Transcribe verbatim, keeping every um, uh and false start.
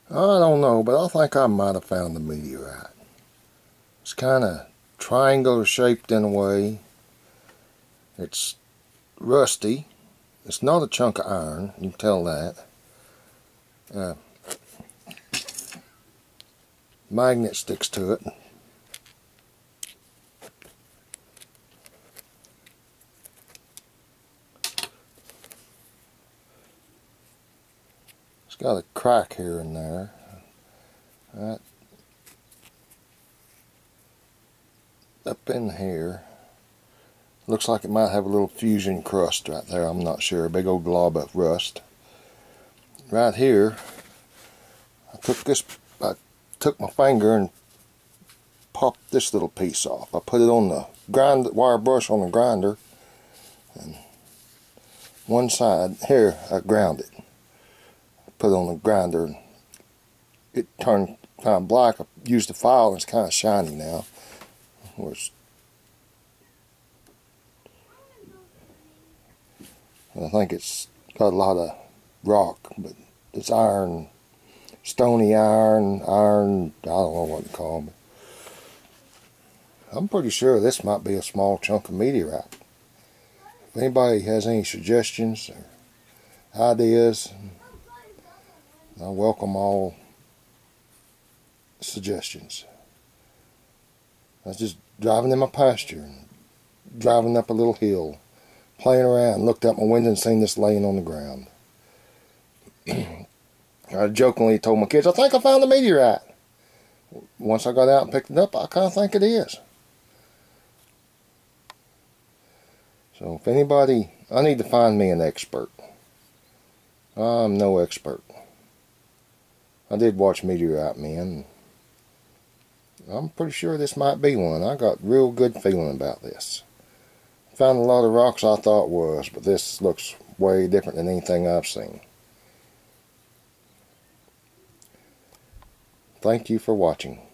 I don't know, but I think I might have found the meteorite. It's kind of triangular shaped in a way. It's rusty. It's not a chunk of iron, you can tell that. Uh, magnet sticks to it. It's got a crack here and there. Right up in here. Looks like it might have a little fusion crust right there. I'm not sure. A big old glob of rust. Right here, I took this. I took my finger and popped this little piece off. I put it on the grind wire brush on the grinder, and one side here I ground it. Put it on the grinder, and it turned kind of black. I used the file, and it's kind of shiny now. It's, I think it's got a lot of rock, but it's iron, stony iron, iron, I don't know what to call them. I'm pretty sure this might be a small chunk of meteorite. If anybody has any suggestions or ideas, I welcome all suggestions. I was just driving in my pasture, and driving up a little hill, playing around, looked out my window and seen this laying on the ground. I jokingly told my kids, I think I found the meteorite. Once I got out and picked it up, I kind of think it is. So if anybody, I need to find me an expert. I'm no expert. I did watch Meteorite Men. I'm pretty sure this might be one. I got real good feeling about this. Found a lot of rocks I thought was, but this looks way different than anything I've seen. Thank you for watching.